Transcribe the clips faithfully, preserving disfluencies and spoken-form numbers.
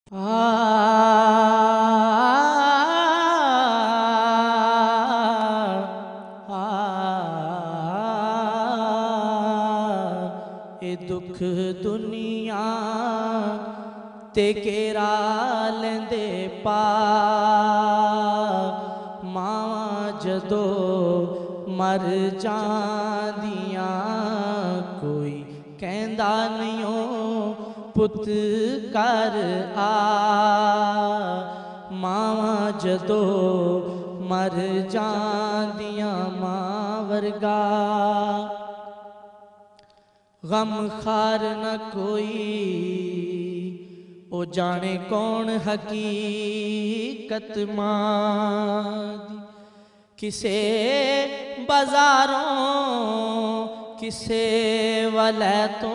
ए दुख दुनिया ते केरा लेंदे पा मावा जदो मर जांदियां कोई कहंदा नहीं ओ पुत कर आ मावा जदो मर जांदियां मां वर्गा गम खार न कोई ओ जाने कौन हकीकत मां किसे बाजारों किसे वाले तो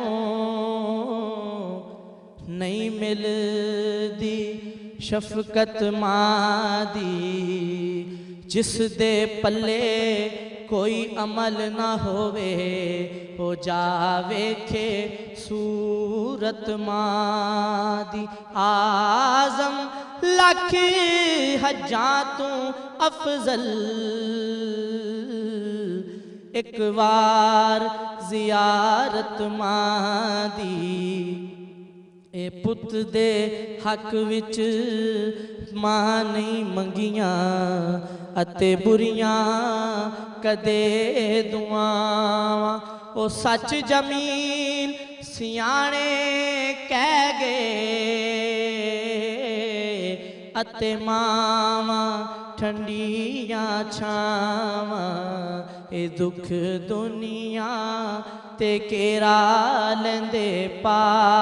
नहीं मिलदी शफकत मां दी जिस दे पल्ले कोई अमल ना होवे हो जावे खे सूरत मां दी आजम लख हजा तू अफजल एक बार जियारत मां दी ए पुत दे हक विच मां नहीं मंगियां अते बुरियां कदे दुआवां ओ सच जमीन सियाणे कह गए अते मावां ठंडियां छावां ए दुख दुनिया ते केरा लेंदे पा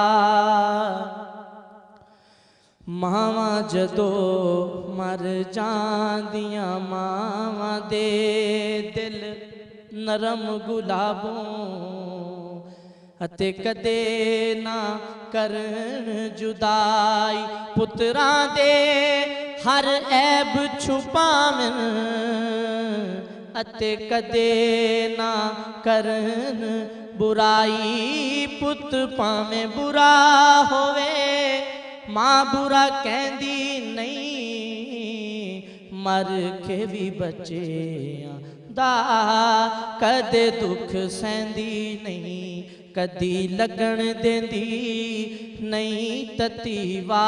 मावा जदो मर जांदियां मावा दे दिल नरम गुलाबों अते कदे ना करन जुदाई पुत्रां दे हर ऐब छुपावन अते कदे ना करन बुराई पुत पावें बुरा होवे मां बुरा कहंदी नहीं मर के भी बच्चियां दा कदे दुख सहंदी नहीं कदी लगन देंदी नहीं ततीवा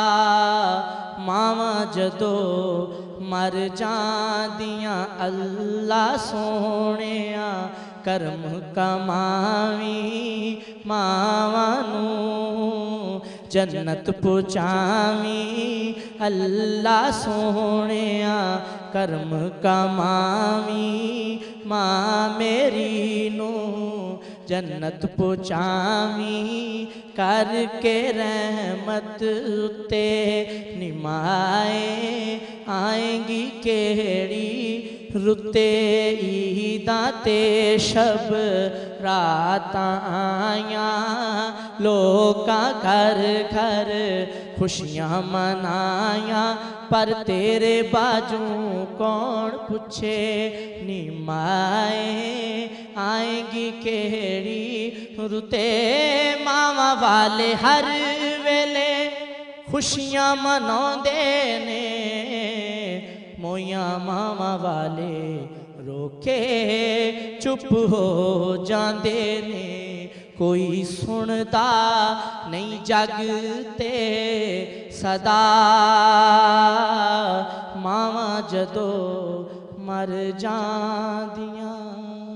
मावा जदो मर जांदियां अल्लाह सोहणिया करम कमावी मावां नूं जन्नत पहुँचावी अल्लाह सोहणिया करम कमावी मां मेरी नू जन्नत पहुँचावी करके रहमत उते निमाए आएंगी केड़ी रुते ईदा ते शब रात आया लोका घर घर खुशियां मनाया पर तेरे बाजू कौन पूछे निमाए आएगी केड़ी रुते मावा वाले हर वेले खुशियां मनाउंदे ने मोया मावा वाले रोके चुप हो जांदे ने कोई सुनता नहीं जगते सदा मावा जदो मर जांदियां।